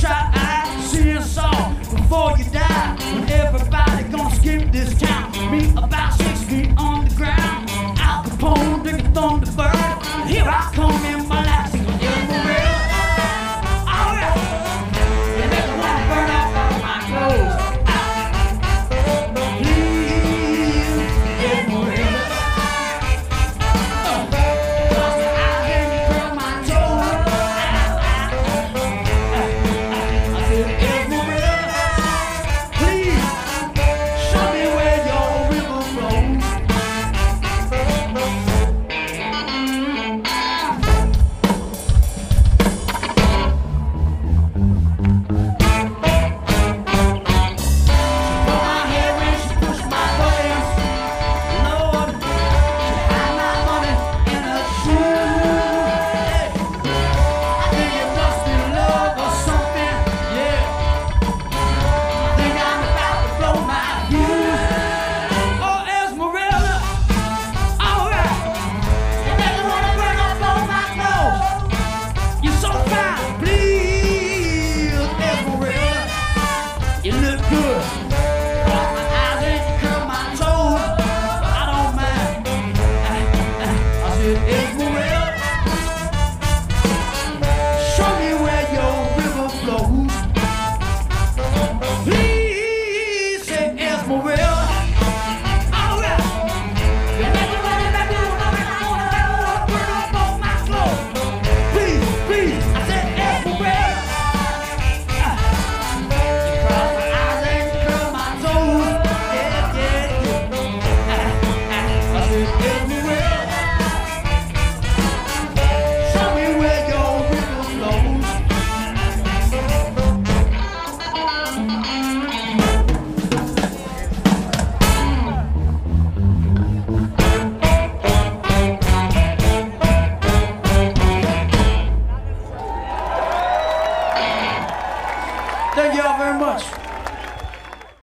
try sing a song before you die. When everybody gonna skip this town. Me about 6 feet on the ground. Al Capone, Dick Thunderbird. Here I come in my last Amarillo. Alright. And they wanna burn off all my clothes. Please, Amarillo. Cause I hear you curl my toes. I said, Amarillo, please show me where your river flows. She put my hair in, she pushed my buttons. Lord, she had my money in her shoe. I think it must be love or something, yeah. I think I'm about to blow my fuse. Oh, Esmeralda, alright. You make me wanna burn up all my clothes. You're so fine, please, Esmeralda. You look good. Cross my eyes and curl my toes. I don't mind. I said, Esmeralda, show me where your river flows. Please say Esmeralda. Alright. You make me wanna burn up all my clothes. Please, please, I said Esmeralda. You cross my eyes and curl my toes. Yeah, yeah, yeah. I said Esmeralda. Show me where your river flows. Thank y'all very much.